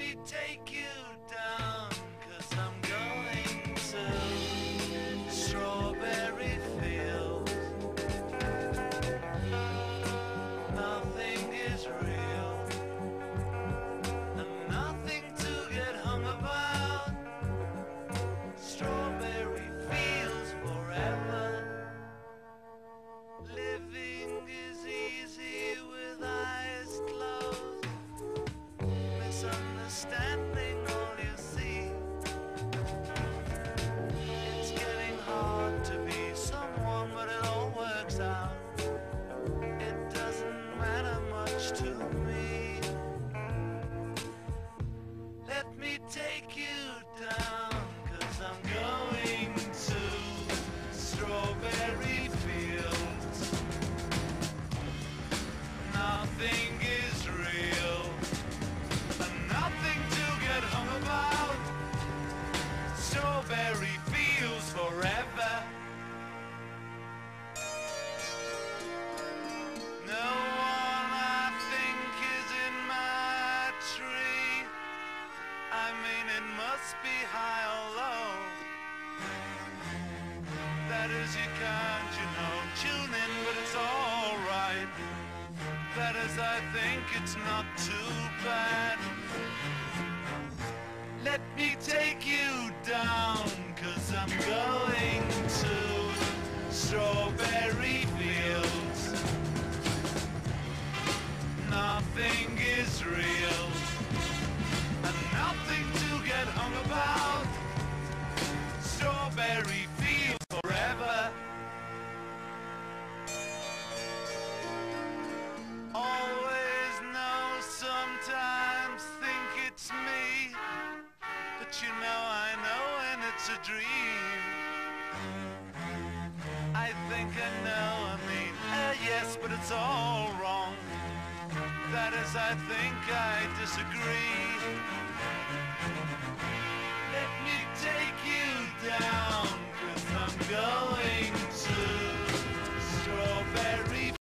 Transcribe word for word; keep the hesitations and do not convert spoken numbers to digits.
me take you down, 'cause I'm going to strawberry fields. Nothing is real, and nothing to get hung about. Strawberry fields forever. Living is easy with eyes closed. Misunderstanding all you see. It's getting hard to be someone, but it all works out. It doesn't matter much to me. Let me take you down, 'cause I'm going to strawberry fields. Nothing is real, and nothing to get hung about. Strawberry fields forever. No one I think is in my tree. I mean, it must be high or low. That is, you can't, you know, tune in, but it's alright. That is, I think it's not too bad. Let me take you down, 'cause I'm going to strawberry fields. Nothing is real, and nothing to get hung about. Strawberry fields forever. Always know, sometimes think it's me, but you know I know when it's a dream. I think I know, I mean, uh, yes, but it's all wrong. That is, I think I disagree.